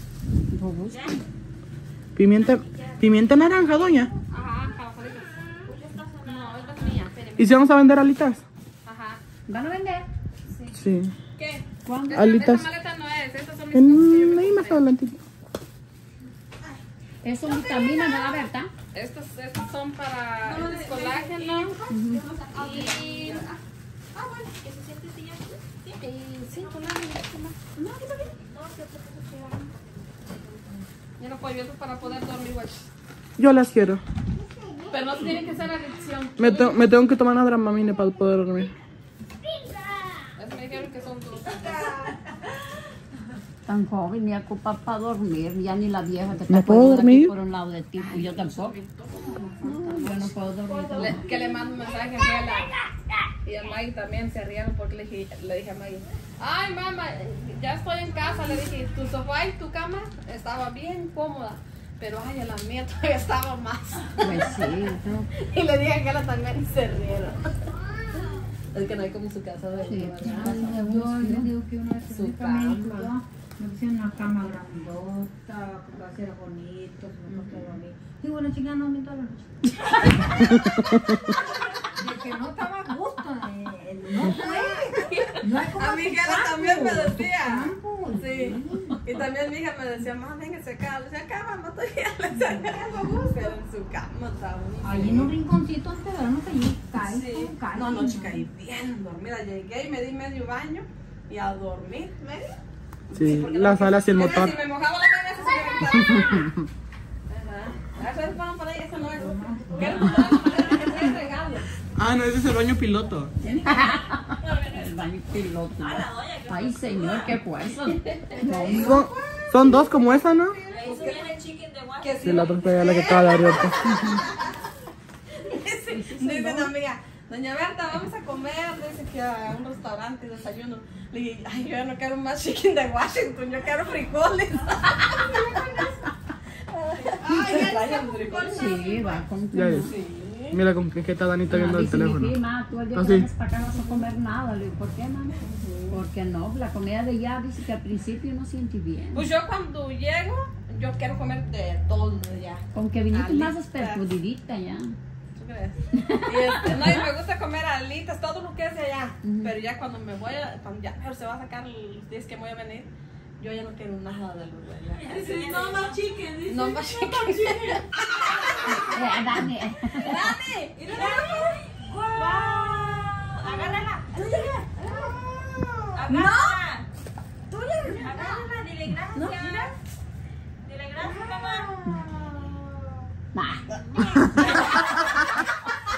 pimienta, pimienta naranja, doña. Ajá, calafaritas. No, esta es mía. Espérame. ¿Y si vamos a vender alitas? Ajá. ¿Van a vender? Sí. ¿Qué? ¿Cuándo? Esta, Alitas. esta maleta no es. Estas son mis cosas que yo En, me ahí más compré. adelantito. Es una vitamina, ¿verdad, Berta? Estas, estas son para el colágeno. Y... Ah, bueno. ¿Qué se siente si ya? Y sí, colágeno. No, ¿qué está bien? Ya no puedo, esto es para poder dormir, güey. Yo las quiero. Pero no tiene que ser adicción. Me, te- me tengo que tomar una dramamine para poder dormir. Es me dijeron que son dulces. Tan joven, ni ocupa para dormir, ya ni la vieja que ¿No está puedo poniendo aquí dormir? por un lado de ti, pues yo tampoco. No, yo no puedo dormir. Le- que le mando un mensaje a Mela y a Maggie también se rieron porque le dije, le dije a Maggie, ay mamá, ya estoy en casa, le dije, tu sofá y tu cama estaba bien cómoda, pero ay, la mía todavía estaba más. Pues sí, ¿no? Y le dije a Mela también y se rieron. Es que no hay como su casa de Sí. ¿verdad? Yo les digo que una vez que Su fui para México, cama. ¿no? Me pusieron una cama grandota, que va a ser bonito, se me acostó a dormir. Digo, bueno, chica, no me toda la noche. De que no estaba a gusto, eh, no fue. No es como A mi tu hija campo, también me tu decía. campo, Sí. Y también mi hija me decía, mamá, véngase acá. Le decía, acá, mamá, estoy bien. Le decía, acá, no gusta. Pero en su cama estaba bonita. ahí en un rinconcito antes de verano que yo caí, Sí. como caí. No, no, chica, y bien dormida. Llegué y me di medio baño y a dormir. ¿Medio? Sí, las alas y el motor. Si me mojaba la cabeza, se me quitaba. Ajá. A veces van para ahí, eso no es. Quiero comprar la manera que trae regalo. Ah, no, ese es el baño piloto. El baño piloto. Ay, señor, qué fuerza. Son, son dos como esa, ¿no? Que Sí, la otra fue la que acaba de abrir. ahorita. Dice una amiga, doña Berta, vamos a comer, dice que a un restaurante y desayuno. Le dije, ay, yo ya no quiero más chicken de Washington, yo quiero frijoles. Ay, ya traen frijoles. Sí, va con tu Ya mamá. ves. Mira con qué está Danita viendo Ah, el dice mi teléfono. tía, ma, tú el día que Así. vengas para acá no vas a comer nada. Le digo, ¿por qué, mamá? Porque no, la comida de allá dice que al principio no siente bien. Pues yo cuando llego, yo quiero comer de todo de allá. Con que viniste más Alitas. esperpudidita ya. ¿Tú crees? Y este, no, y me gusta comer alitas, todo lo que es de allá. Pero ya cuando me voy, a, cuando ya mejor se va a sacar los días que voy a venir, yo ya no quiero nada de lo de allá. No más chicken, dice. No más chicken. Eh, Dani. Dani, ¡Wow! Agárrala. no. Agárrala, dile gracias. Dile gracias, mamá. Nah.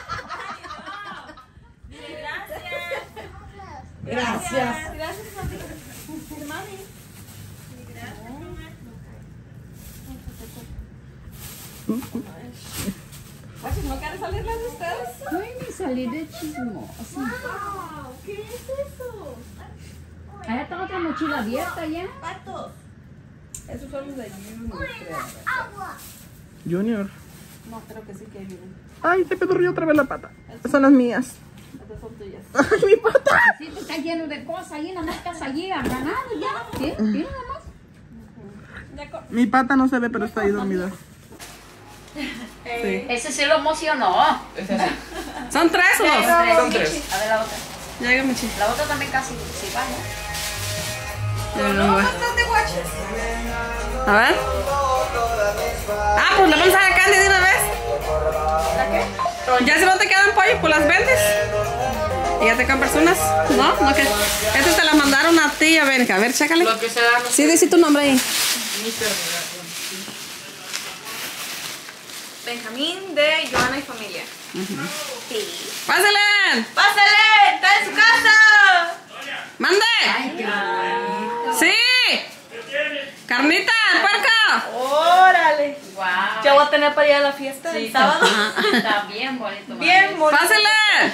¿No quieren salir las de ustedes? Ay, ni salir de chismosa. Wow, ¿qué es eso? Allá está otra mochila abierta ya. Patos. Esos son los de Junior, creo. Junior. No, creo que sí que vienen. Ay, te pedorrió otra vez la pata. Son las mías. Estas son tuyas. Ay, mi pata. Sí, te está lleno de cosas allí, nada más estás allí aganado ya. ¿Sí? ¿Sí nada más? Mi pata no se ve, pero está ahí dormida. Sí. Ese sí lo emocionó. ¿Son tres o dos? Son tres. A ver la otra. Llega, Michi. La otra también casi sí va, ¿no? No, bastante guaches. A ver. Ah, pues le vamos a dar a Candy de una vez. ¿La qué? Ya si no te quedan pollo, pues las vendes. Y ya te compras unas. ¿No? No que. Estas te las mandaron a ti, a ver, a ver, chécale. Lo que se da, no Sí, dice tu nombre ahí. Benjamín de Joana y familia. Sí. ¡Pásale! ¡Pásale! ¡Está en su casa! ¡Mande! Ay, qué bonito. ¡Sí! ¡Carnita, puerco! ¡Órale! Wow. Ya voy a tener para ir a la fiesta Sí, el sábado. está, está bien bonito. Bien bonito. ¡Pásale!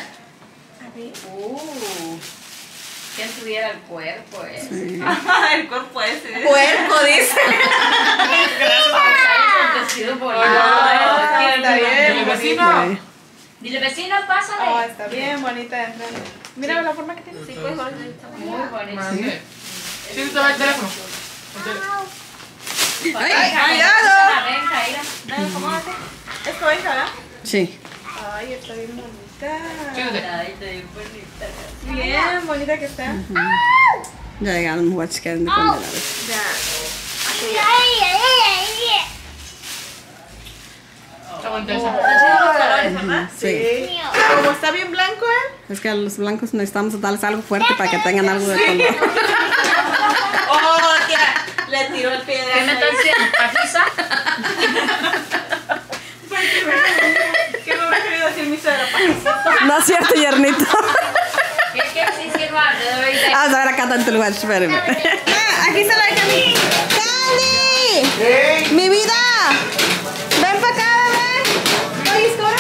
Uh, ¿quién tuviera el cuerpo? Eh? Sí. El cuerpo ese. Puerco, dice. Gracias por traer el vestido bonito. Ah, está bien. vecino. Dile, vecino, pásale. Oh, está bien bonita de enfrente. Mira la forma que tiene. Sí, pues, está muy bonito. Sí. Sí, te va el teléfono. ¡Ay! ¡Cuidado! La Benja, mira. Dale, acomódate. Es tu hija, ¿verdad? Sí. Ay, está bien bonita. Ay, está bien bonita. Bien bonita que está. Ya llegaron los guachos que han de comer. Ya. Está bonita esa. Están chidos los colores, ¿verdad? Sí. Como está bien blanco, ¿eh? Es que a los blancos necesitamos darles algo fuerte para que tengan algo de color. Oh, tía. Le tiró el pie de ¿Qué me estás diciendo? ¿Pajiza? ¿Qué me habrá querido decir mi suegra? Pajiza. No es cierto, yernito. ¿Qué quieres decir, Juan? Te doy de... Vamos a ver acá tanto lugar, espérenme. Ah, aquí se la deja a mí. ¡Candy! ¡Mi vida! ¡Ven para acá, bebé! ¿Oye, Cora?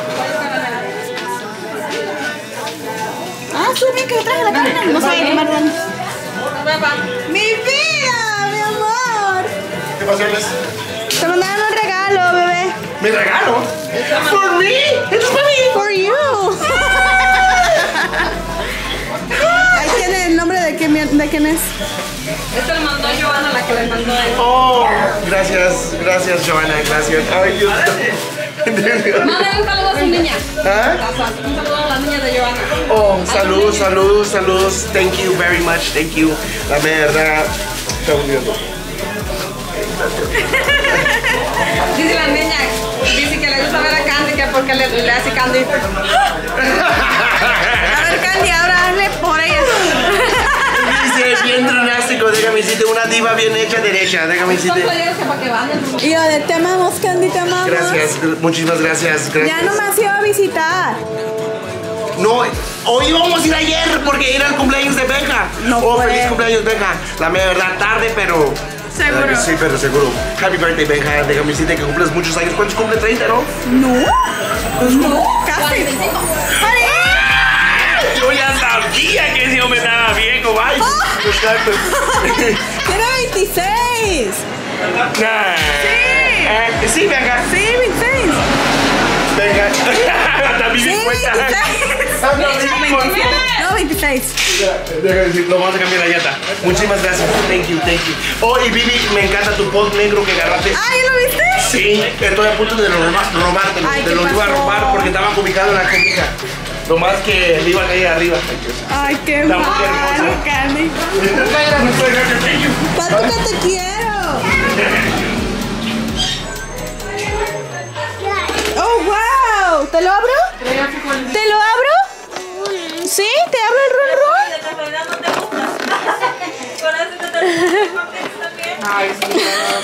Ah, sube que le traje la carne. No sabe qué más dan. ¡Mi vida, mi amor! ¿Qué pasó, Luis? Te mandaron un regalo, bebé. ¿Mi regalo? ¿For me? ¿Esto es para mí? For you. Ahí tiene el nombre de quién, de quién es. Esto le mandó Joana, la que le mandó a él. Oh, gracias, gracias, Joana, gracias. Ay, Dios mío. Mándale un saludo a su niña. ¿Ah? Un saludo a la niña de Joana. Oh, saludos, saludos, saludos. Thank you very much, thank you. La verdad, está muy bien. Dice la niña, dice que le gusta ver a Candy, que porque le, le hace Candy. A ver, Candy, ahora hazle por ella. Dice, bien dramático, déjame decirte, una diva bien hecha derecha, déjame decirte. Y yo de te amamos, Candy, te amamos. Gracias, muchísimas gracias, gracias. Ya nomás iba a visitar. No, hoy íbamos a ir ayer porque era el cumpleaños de Benja. No Oh, puede. feliz cumpleaños, Benja. La verdad, tarde, pero... Seguro. Sí, pero seguro. Happy birthday, Benja. Déjame decirte que cumples muchos años. ¿Cuántos cumple? ¿treinta, no? No. Pues no, casi. Yo ya sabía que ese hombre estaba viejo, vaya. Exacto. Tiene veintiséis. Nah. Sí. Sí, Benja. Sí, veintiséis. Venga. También Sí, cincuenta. veintiséis. Ah, no, veintiséis. No, veintiséis. Déjame decir, lo vamos a cambiar la llanta. Muchísimas gracias. Thank you, thank you. Oh, y Vivi, me encanta tu post negro que agarraste. Ah, ¿ya lo viste? Sí, estoy a punto de robar, robártelo. Ay, Te ¿qué lo iba a pasó? robar porque estaban ubicados en la cobija. Lo más que le iban a ir arriba. Ay, qué Está muy mal, hermoso. Candy. Tanto que te quiero. Oh, wow. ¿Te lo abro? ¿Te lo abro? ¿Sí? ¿Te abro el run run? De casualidad no te gusta. Con eso te también. Ay, sí.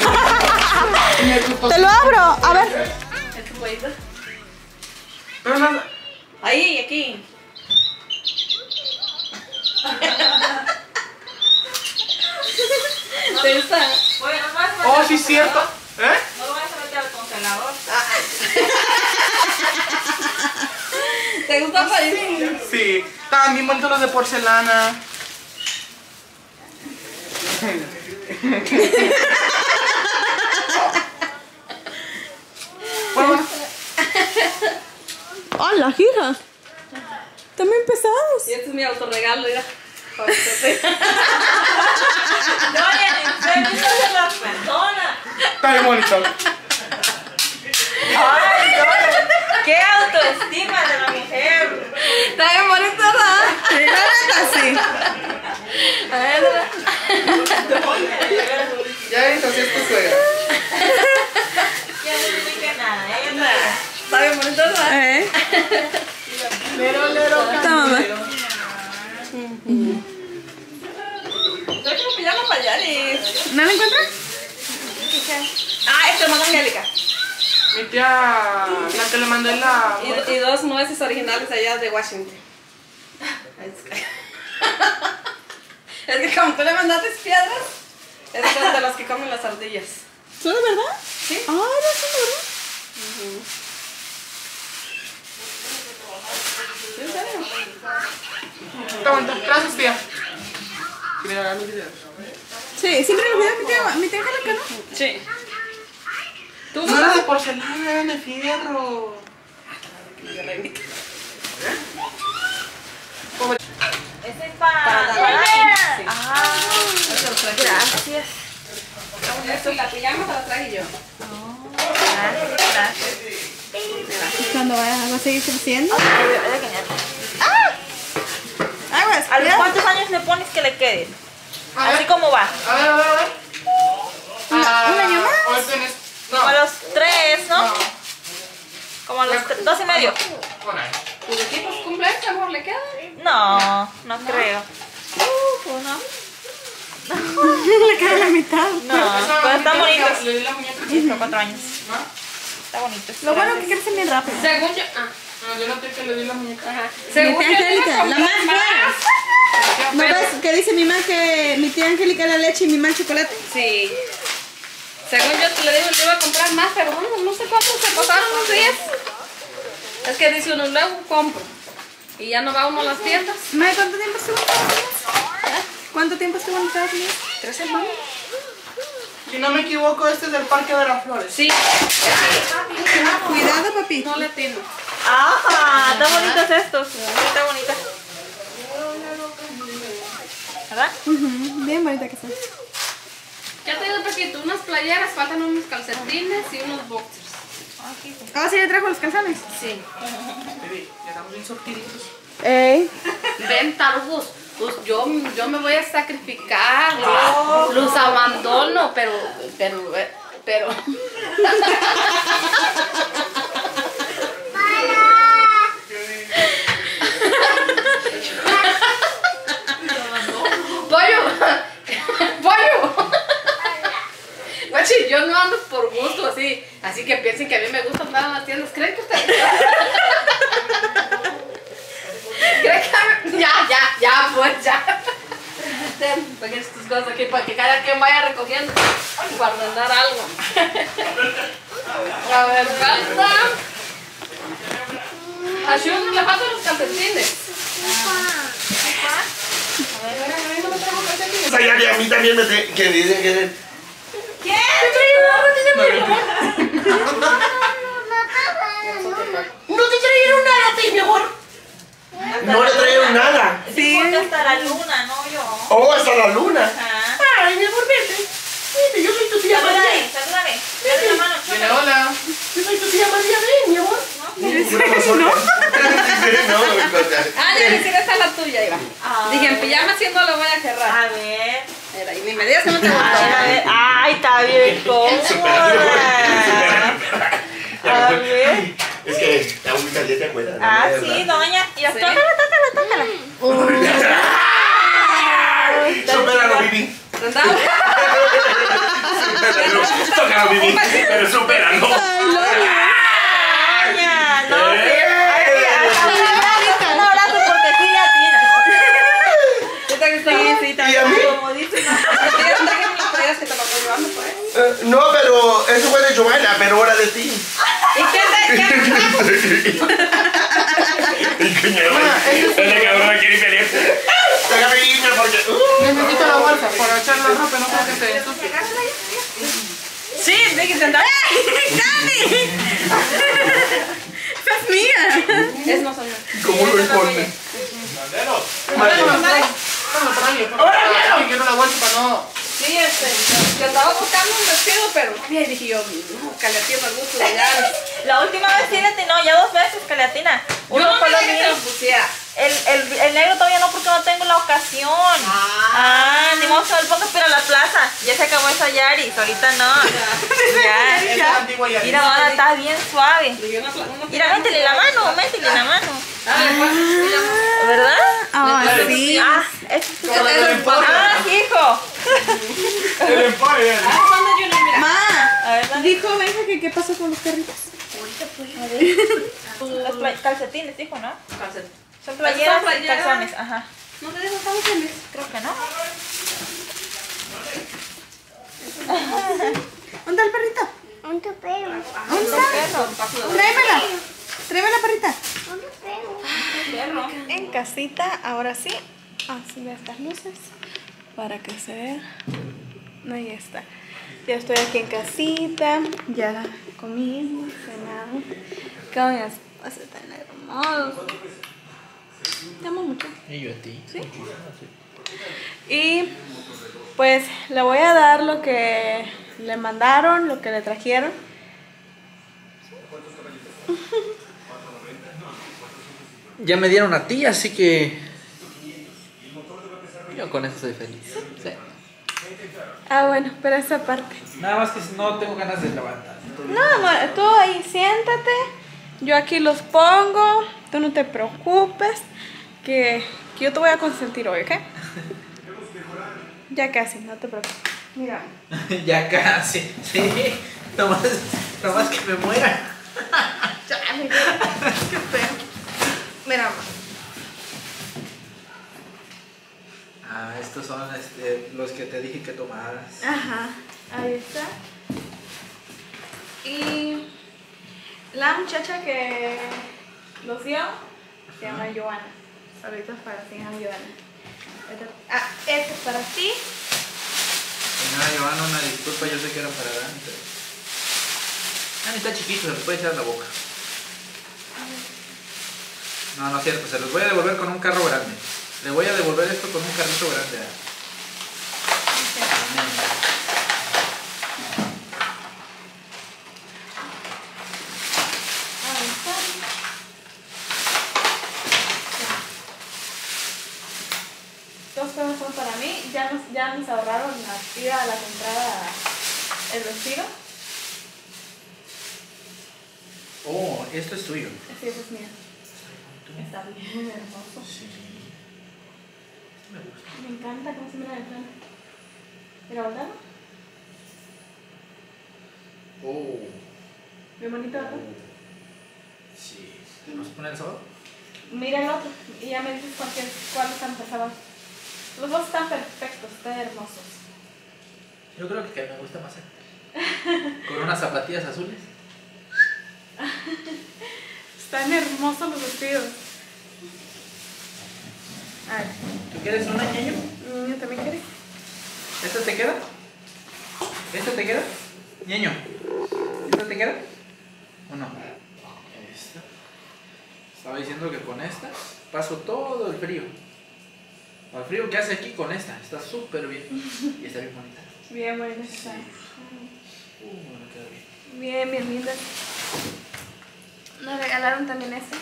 Te lo abro. A ver. ¿Es tu huevito? Pero no, Ahí, aquí. No ¿Te gusta? Oye, no vas a meter Oh, al sí, es cierto. congelador. ¿Eh? No lo vas a meter al congelador. ¿Te gusta país? Sí. Estaban bien bonitos los de porcelana. Bueno, ¡Hola, hija! También pesados. Y este es mi autorregalo, mira. Oye, en serio, eso es la persona. está bien bonito. Ay, no. Qué autoestima de la mujer. Está bien bonito, ¿verdad? Sí, la neta, sí. A ver, Ya ves, así es tu suegra. Ya no explica nada, ella no. está bien bonito, ¿verdad? ¿Eh? Lero, lero, Está, mamá. Yo quiero pillarlo para allá y... ¿No lo encuentras? Ah, este lo mandó Angélica. Mi tía, la que le mandé la... Y, y dos nueces originales allá de Washington. Es que como tú le mandaste piedras, esos son de los que comen las ardillas. ¿Son de verdad? Sí. Ah, no son de verdad. ¿En serio? Está bonito. Gracias, tía. Quería grabar los videos. Sí, siempre lo veo mi tía, mi tía Angélica, ¿no? Sí. ¿Tú No era de porcelana, era de fierro. Ese es para. Para para Dani. Dani. Sí. Ah, Eso lo traje. gracias. Esto y la pijama te la traje yo. Gracias, gracias. ¿Y cuando vayas va a seguir creciendo? Aguas, ¿a los cuántos años le pones que le quede? A Así ver, como va. a ver, a ver, a ver. Ah, ¿Un año más? hoy tenés... No. Como a los tres, ¿no? No. Como a los tre- dos y medio. Por ahí. ¿Tus equipos cumplen? ¿Qué amor le queda? No, no creo. Uh, no. Le queda la mitad. No, Esa pero están bonita, bonitos. Le di la muñeca. Sí, por cuatro años. ¿No? Está bonito. Lo bueno es que crecen bien rápido. Según yo... Ah. No, yo no tengo que le di la muñeca. Ajá. Mi Según tía yo te Angélica, iba a la comprar más buena. ¿No ves que dice mi mamá que mi tía Angélica la leche y mi mamá el chocolate? Sí. Según yo te le digo, le iba a comprar más, pero bueno, no sé cuánto se pasaron los días. Es que dice uno, luego compro. Y ya no va uno a las tiendas. Mae, ¿cuánto tiempo estuvo en Estados Unidos? ¿Cuánto tiempo estuvo en Estados Unidos? ¿Tres semanas? Si no me equivoco, este es del Parque de las Flores. Sí. Cuidado, papi. No le atino. ¡Ah! Están bonitos estos. Sí, está bonita. ¿Verdad? Ujú, bien bonita que son. Ya te digo, Paquito, unas playeras, faltan unos calcetines y unos boxers. Ah, ¿sí le trajo los calzones? Sí. Baby, ya estamos bien sortiditos. Ey. Ven, tarugos. Pues yo, yo me voy a sacrificar, los, los abandono, pero, pero, eh, pero. Pollo, pollo. Guachi, yo no ando por gusto así, así que piensen que a mí me gusta andar en las tiendas. ¿Creen que ustedes? ¿Creen que a mí? Ya, ya, ya, pues ya. Ten, peguen estas cosas aquí para que cada quien vaya recogiendo para ordenar algo. A ver, falta. A Shun le faltan los calcetines. O sea, ya, ya, a mí también me te, que dicen que... ¿Qué? No te trajeron nada a ti, mi amor. No le trajeron nada. Sí. Porque hasta la luna, no yo. Oh, hasta la luna. Ajá. Ay, mi amor, vete. Vete, yo soy tu tía Salúdame, María. salúdame. Dale la mano, Dile chócala. hola. Yo soy tu tía María, ven, mi amor. ¿No? ¿No? No, me contaste. Ah, ya decir, esta es la tuya, Iba. Ah. Dije, en pijama si no lo voy a A cerrar. ver. Mira, y ni me digas que no te A ver, a gustó. ver. Ay, está bien cómoda. A ver. Es que la única ya te acuerdas. ¿no? Ah, ¿Verdad? sí, doña. Y Sí. tócala, tócala, tócala. Supéralo, Vivi. ¿Verdad? Supéralo. Tócalo, Vivi. Pero supéralo. Doña, no, sí. Eh. Ay, sí, hasta un abrazo porque sí le atina. ¿Qué te gustó? Sí, sí, está ¿Y a mí? comodísima. Yo te digo que me lo podías pero ahora de ti. ¿Y qué te qué? El cuñado. Esa cabrona quiere pelear. Porque. Necesito la bolsa para echar la ropa, no creo que se ensucie. Sí, tiene que intentar. ¡Dani! ¡Esa es mía! Es no soy ¿Cómo lo impone? Ahora quiero la bolsa para no. Sí, este, yo andaba buscando un vestido, pero y dije yo, no, caleatina al gusto de allá. La última vez sí le atinó, ya dos veces caleatina. Yo Uno no fue lo quería que te mío. lo pusiera. El, el, el negro todavía no porque no tengo la ocasión. Ah, ni modo que me lo pongas para la plaza. Ya se acabó esa Yaris, ahorita no. Ya, ya. Mira, ahora está bien suave. Mira, métele la mano, métele la mano. ¿Verdad? Ah, sí. Ah, es Ah, hijo. El empate. Ma, A ver, dale. dijo Benja que qué pasó con los carritos. Los pla- calcetines, dijo, ¿no? Calcet. Son playeras y playeras. calzones, ajá. ¿No te dejo calzones? Creo que no. ¿Dónde está el perrito? ¿Dónde perro? ¿Dónde está? Tráemela. Tráemela, perrita. ¿Dónde perro? En casita, ahora sí. Así de estas luces. Para que se vea. Ahí está. Ya estoy aquí en casita. Ya comí, cenado. ¿Qué voy a hacer tan hermoso? Te amo mucho. Y yo a ti. ¿Sí? Y pues le voy a dar lo que le mandaron, lo que le trajeron. Ya me dieron a ti, así que yo con eso soy feliz. Sí. Ah, bueno, pero esa parte. Nada más que no tengo ganas de levantar. No, amor, tú ahí siéntate. Yo aquí los pongo. Tú no te preocupes. Que, que yo te voy a consentir hoy, ¿ok? Ya casi, no te preocupes. Mira. Ya casi, sí. Nomás, nomás que me muera. Chale, qué feo. Mira, amor. Ah, estos son este, los que te dije que tomaras. Ajá, ahí está. Y la muchacha que los dio se llama Joana. Saluditos para ti, Joana. Este- Ah, este es para ti. Señora Giovanna, una disculpa, yo sé que era para Dani, pero... Dani está chiquito, se los puede echar en la boca. No, no es cierto, se los voy a devolver con un carro grande. Le voy a devolver esto con un carrito grande. Ahí está. Dos cosas son para mí. Ya nos, ya nos ahorraron la ida a la comprada el vestido. Oh, esto es tuyo. Sí, eso es mío. Está bien hermoso. Sí. Me gusta. Me encanta cómo se mira de frente. ¿Mira, ¿verdad? Oh. Bien bonito, ¿verdad? Sí. ¿Te vas a poner el sábado? Mira el otro y ya me dices cualquier, cuál está empezado. Los dos están perfectos, están hermosos. Yo creo que me gusta más el... Con unas zapatillas azules. Están hermosos los vestidos. A ver. ¿Tú quieres una, ñaño? ¿Niño también quiere? ¿Esta te queda? ¿Esta te queda? Ñeño, ¿esta te queda? ¿O no? Esta. Estaba diciendo que con esta paso todo el frío. El frío que hace aquí con esta. Está súper bien. Y está bien bonita. Bien bonita está. Uh, me queda bien. Bien, bien linda. Nos regalaron también este.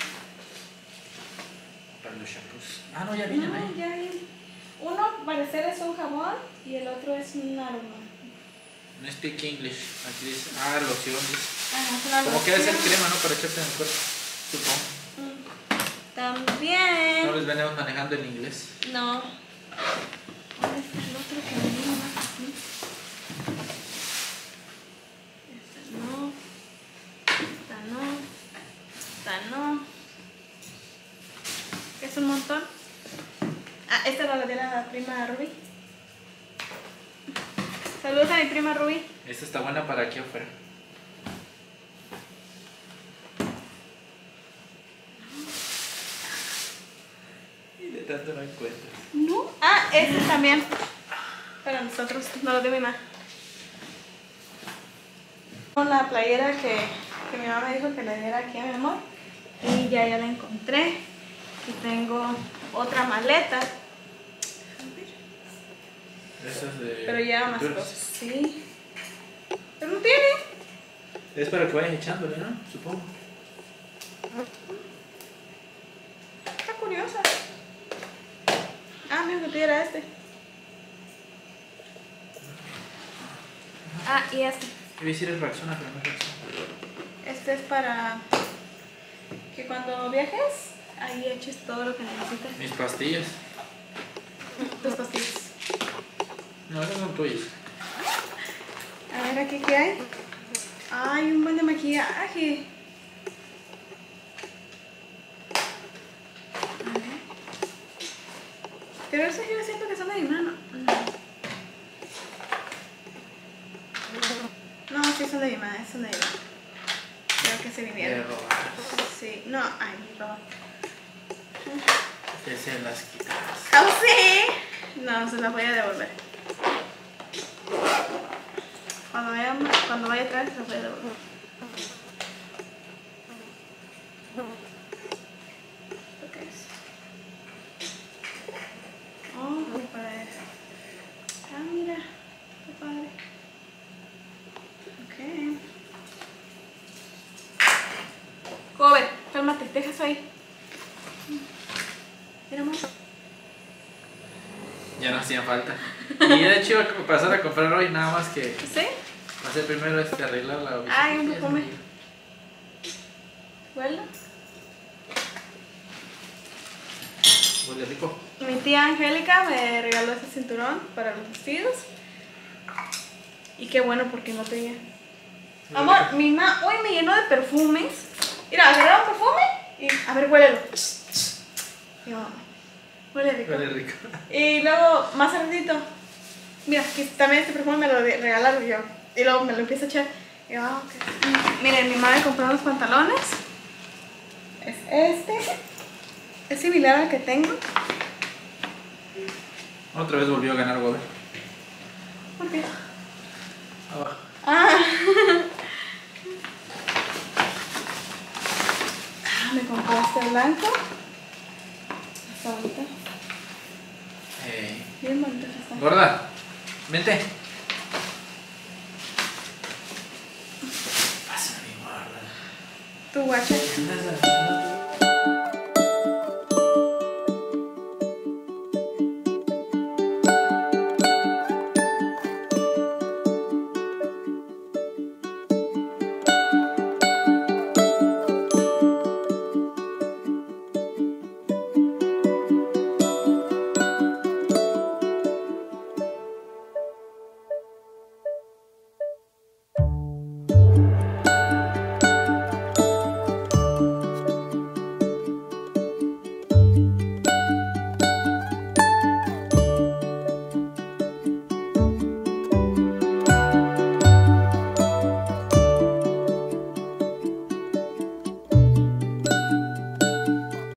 Para los shampoos. Ah, no, ya vienen No, ahí. ya vi. Uno, al parecer, es un jabón y el otro es un aroma. No speak English. Aquí dice. Ah, loción dice. Ajá, es una Como que debe ser loción. crema, ¿no? Para echarte en el cuerpo. Supongo. También. No les venimos manejando en inglés. No. ¿Dónde está el otro que me vino más así? Esta no. Esta no. Esta no. Es un montón. Ah, esta la tiene la prima Ruby. Saludos a mi prima Ruby. Esta está buena para aquí afuera. este también. Para nosotros, no lo de mi mamá. Con la playera que, que mi mamá me dijo que le diera aquí a mi amor. Y ya, ya la encontré. Y tengo otra maleta. Esa es de... Pero lleva más pinturas. cosas. Sí. Pero no tiene. Es para que vayan echándole, ¿no? Supongo. Está curiosa. Ah, me dijo que te era este. Ah, y este. Iba a decir es Rexona, pero no es Rexona. Este es para que cuando viajes, ahí eches todo lo que necesites. Mis pastillas. Tus pastillas. No, esas son tuyas. A ver aquí qué hay. Ay, un buen de maquillaje. A ver. Pero eso yo siento que son de mi mano. No, sí son de mi mano, son de mi mano. Creo que se vinieron. De robar. Sí, no, ay, mi roba. Que se las quitas. ¿Oh, sí? No, se las voy a devolver. Cuando vaya, cuando vaya atrás, se las voy a devolver. ¿Qué es? Oh, qué padre. Ah, mira, qué padre. Ok. Cover, cálmate, deja eso ahí. Mira, mamá. Ya no hacían falta. Y de hecho iba a pasar a comprar hoy, nada más que ¿Sí? hacer primero este arreglar la bicicleta. Ay, un perfume. ¿Huele? Huele rico. Mi tía Angélica me regaló ese cinturón para los vestidos. Y qué bueno porque no tenía. Amor, mi mamá hoy me llenó de perfumes. Mira, agarraba un perfume y a ver, huélelo. Y yo, huele rico. Huele rico. Y luego, más tardito, mira, aquí también este perfume me lo de- regalaron yo. Y luego me lo empiezo a echar. Y yo, ah, ok. Miren, mi mamá me compró unos pantalones. Es este. Es similar al que tengo. Otra vez volvió a ganar Gober. ¿Por qué? Abajo. Ah. Ah, me compré este blanco. Está bonito. Eh. Bien bonito está. Gorda, vente. Pasa mi gorda. Tu guacha. ¿Qué andas haciendo tú?